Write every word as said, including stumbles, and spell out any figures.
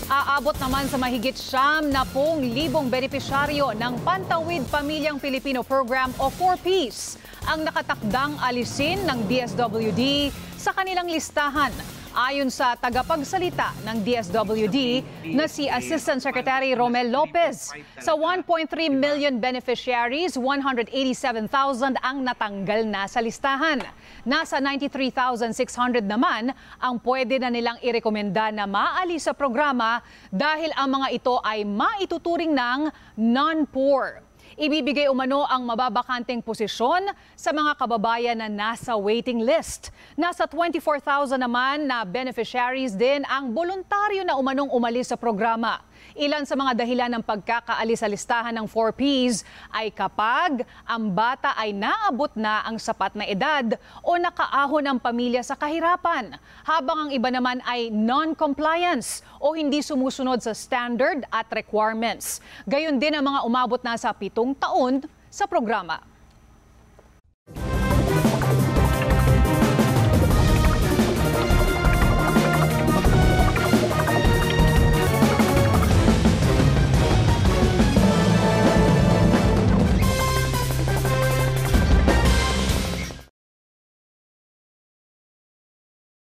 Aabot naman sa mahigit siyam na pong libong benepisyaryo ng Pantawid Pamilyang Pilipino Program o four Ps ang nakatakdang alisin ng D S W D sa kanilang listahan. Ayon sa tagapagsalita ng D S W D na si Assistant Secretary Romel Lopez, sa one point three million beneficiaries, one hundred eighty-seven thousand ang natanggal na sa listahan. Nasa ninety-three thousand six hundred naman ang pwede na nilang irekomenda na maalis sa programa dahil ang mga ito ay maituturing ng non-poor. Ibibigay umano ang mababakanteng posisyon sa mga kababayan na nasa waiting list. Nasa twenty-four thousand naman na beneficiaries din ang voluntaryo na umanong umalis sa programa. Ilan sa mga dahilan ng pagkakaalis sa listahan ng four Ps ay kapag ang bata ay naabot na ang sapat na edad o nakaahon ang pamilya sa kahirapan, habang ang iba naman ay non-compliance o hindi sumusunod sa standard at requirements. Gayon din ang mga umabot na sa pitong taon sa programa.